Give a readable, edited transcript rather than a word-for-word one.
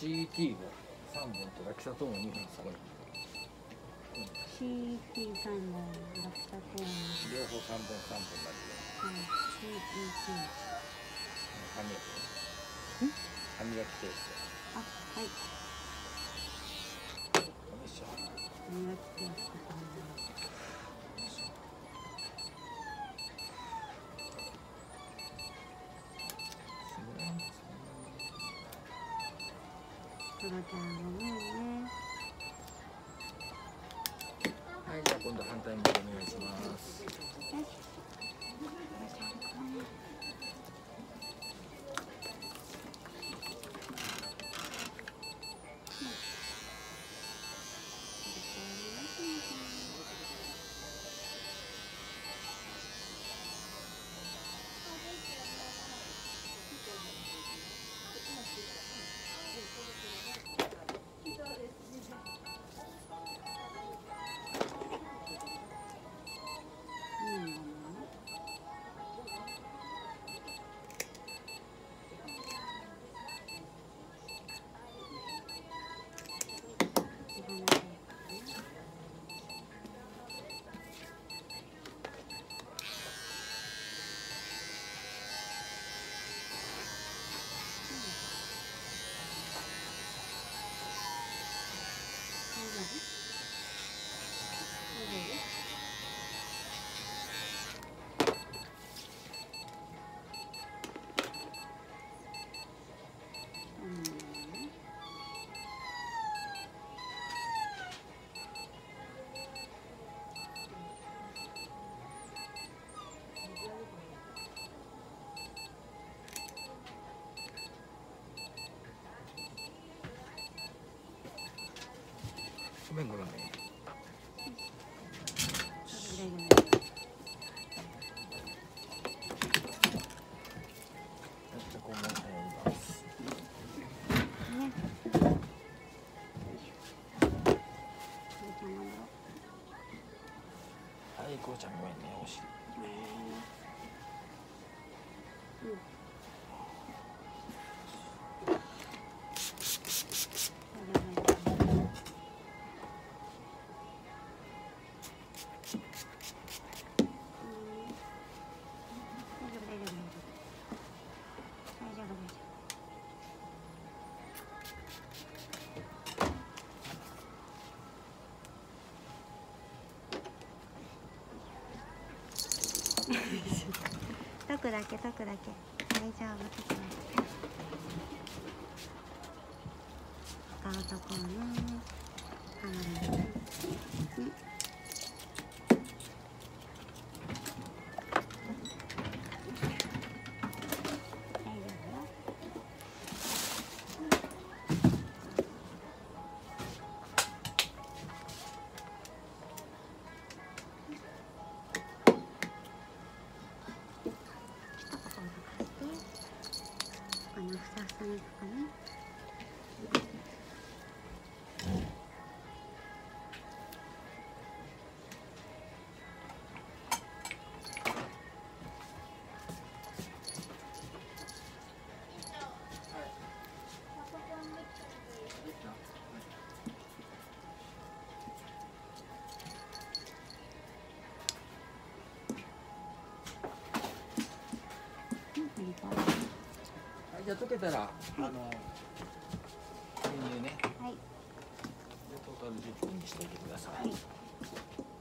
CT を3本とラキサトーンを2本下がる。 CT3 本、ラクサトーン両方3本3本になるよ。 はい、CT。 歯磨きペースあ、はい。 ト。よいしょ。 歯磨きペースト。トラちゃんごめんね。 はい、じゃあ今度反対向きお願いします。 よし。 ごめんごめん。はい、こうちゃんごめんね、お尻。 解くだけ解くだけ大丈夫。解くだけ使うところね。離れてふさふさのとかね。 はい、じゃあ溶けたら、牛乳ね。 はい。 でトータル10分にしておいてください。